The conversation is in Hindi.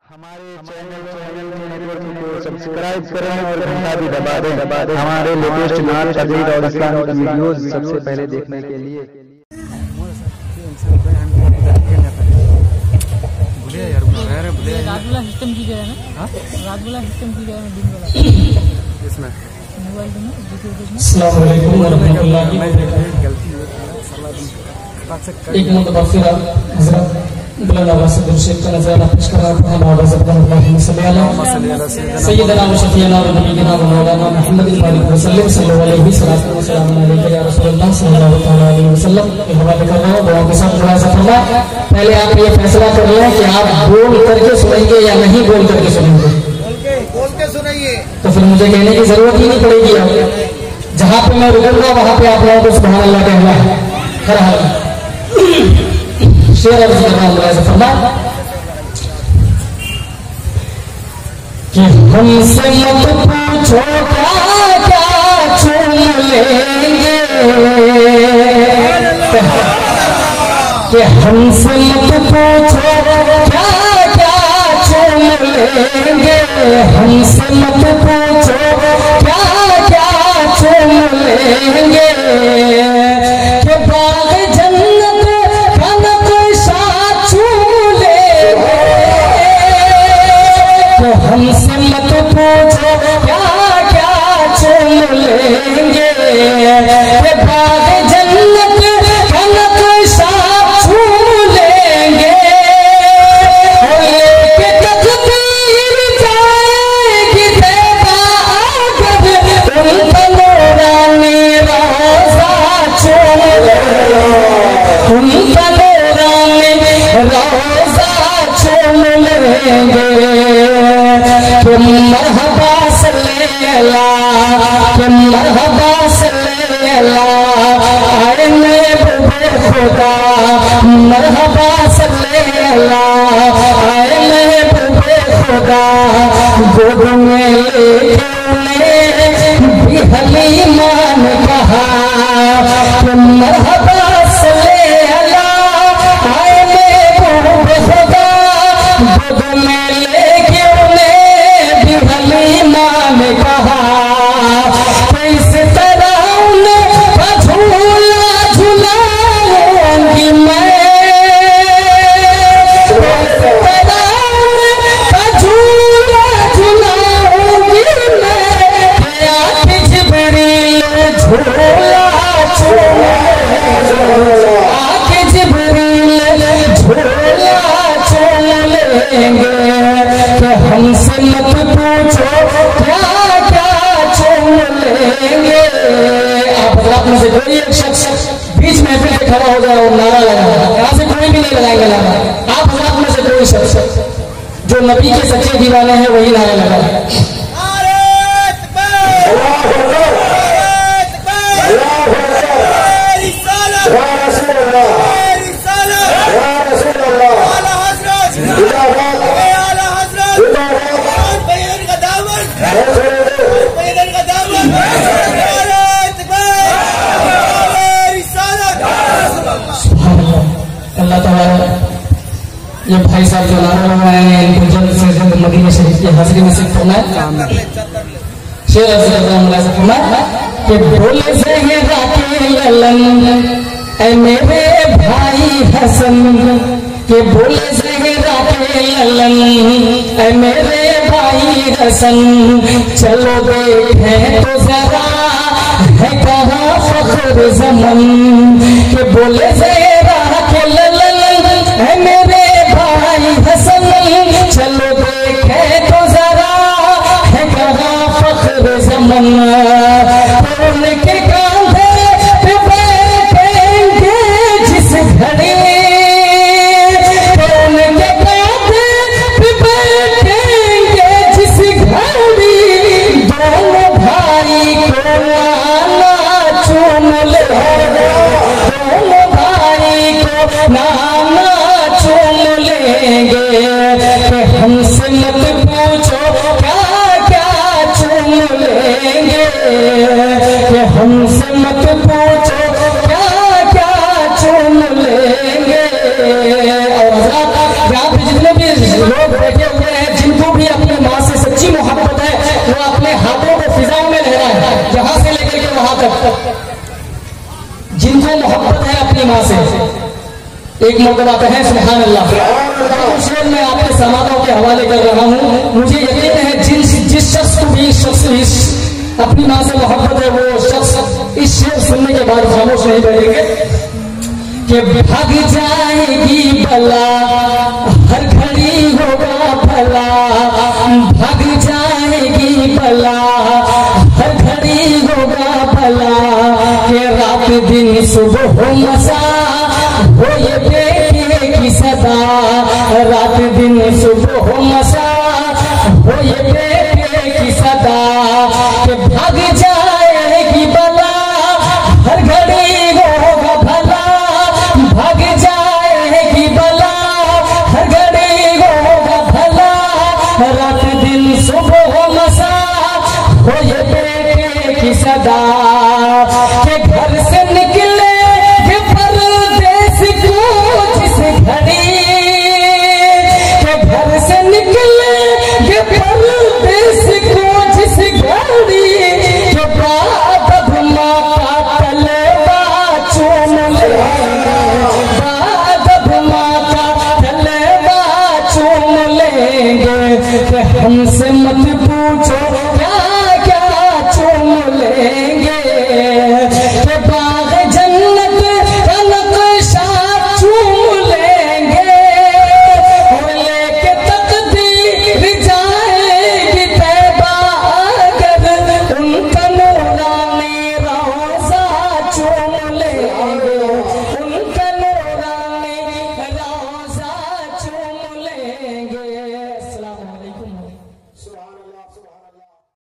हमारे चैनल नेटवर्क को सब्सक्राइब करें और घंटा भी दबा दें हमारे लेटेस्ट नात तजवीज़ और इस्लामिक वीडियोस सबसे पहले देखने के लिए। रात वाला सिस्टम की गया है ना? रात वाला सिस्टम की गया है दिन वाला इसमें मोबाइल में अस्सलाम वालेकुम वरहमतुल्लाहि वबरकातुहू। एक मुतबफ़िरा हज़रत बुलंद आवाज़ से दुरूद का नज़राना पेश कर रहा हूं। हमारा सल्लल्लाहु सय्यदना व शफीना व नबीना व मौलाना मुहम्मद सल्लल्लाहु अलैहि वसल्लम या रसूलुल्लाह सल्लल्लाहु अलैहि वसल्लम के हवाले कर रहा हूं। दुआ के साथ मुलाज़ा फरमा। पहले आप ये फैसला कर लें कि आप बोल करके सुनेंगे या नहीं बोल करके सुनेंगे। बोल के सुनाइए तो फिर मुझे कहने की जरूरत ही नहीं पड़ेगी। आप जहां पे मैं रुकूंगा वहां पे आप लोगों को सुभान अल्लाह कहना है हर हाल में। शेर अर्ज़ कर रहा हूं फरमा कि हमसे मत पूछो क्या क्या चुन लेंगे, कि हमसे मत पूछो क्या क्या चुन लेंगे, हमसे मत पूछो क्या क्या चुन लेंगे, कि बाग जन्नत का नक्शा चुन लेंगे, तो हमसे मत पूछो क्या क्या चुन लेंगे, कि बाग जन्नत का नक्शा चुन लेंगे, लेके तकदीर जाएगी तेरा आगब, उनका नूरानी रोज़ा चुन लेंगे, उनका नूरानी रोज़ा चुन लेंगे, कि मरहबा सल्लल्लाहु, कि मरहबा सल्लल्लाहु आए महबूबे खुदा, मरहबा सल्लल्लाहु आए महबूबे खुदा, गोद में लेके उन्हें भी हलीमान कहा, कि मरहबा सल्लल्लाहु आए महबूबे खुदा, गोद में लेके उन्हें भी हलीमान कहा, इस तरह उन्हें झूला झुलाऊंगी मैं, इस तरह उन्हें झूला झुलाऊंगी मैं, आके जिब्रील झूला आके जिब्रील झूला चुन लेंगे, कि हमसे मत पूछो क्या क्या चुन लेंगे। आप में से कोई एक शख्स बीच महफिल में खड़ा हो जाए और नारा लगा, यहाँ से कोई भी नहीं लगाएंगे नारा। आप में से कोई शख्स जो नबी के सच्चे दीवाने हैं वही नारा लगाए। अल्लाह ताला ये भाई साहब जो नारा लगाए हैं इनको जल्द से जल्द मदीना शरीफ की हाजिरी नसीब फरमाए। शेर अर्ज़ कर रहा हूं कि बोले ज़हरा के ललन ऐ मेरे भाई हसन, के बोले ज़हरा के ललन ऐ मेरे भाई हसन, चलो देखें तो जरा है कहाँ फख्र ज़मन, के बोले ज़हरा के ललन है मेरे भाई हसन, चलो देखें तो जरा है कहाँ फख्र ज़मन, उनके कांधे पे बैठेंगे जिस घड़ी, उनके कांधे पे बैठेंगे जिस घड़ी, दोनों भाई को नाना चुन लेंगे, दोनों भाई को नाना चुन लेंगे, कि हमसे मत पूछो क्या क्या चुन लेंगे, कि हमसे मत पूछो क्या क्या चुन लेंगे। और यहाँ पे जितने भी लोग बैठे हुए हैं जिनको मोहब्बत है अपनी माँ से, एक मरतबा कहें सुभान अल्लाह। शेर मैं आपके समाधों के हवाले कर रहा हूँ। मुझे यकीन है जिस शख्स को भी अपनी माँ से मोहब्बत है वो शख्स इस शेर सुनने के बाद खामोश नहीं बैठेंगे कि भाग जाएगी बला हर घड़ी होगा भला, भाग जाएगी बला हर घड़ी होगा भला, के रात दिन सुबह हो मसा हो ये बेटे की सदा, रात दिन सुबह हो मसा हो ये बेटे की सदा, के भाग जाएगी बला हर घड़ी होगा भला, भाग जाएगी बला हर घड़ी होगा भला, रात दिन सुबह हो मसा हो ये बेटे की सदा, के घर से निकले ये परदेस को जिस घड़ी, के घर से निकले ये परदेस को जिस घड़ी, के बाद माता तलवा चूम लेंगे, बाद माता तलवा चूम लेंगे, हमसे मत पूछो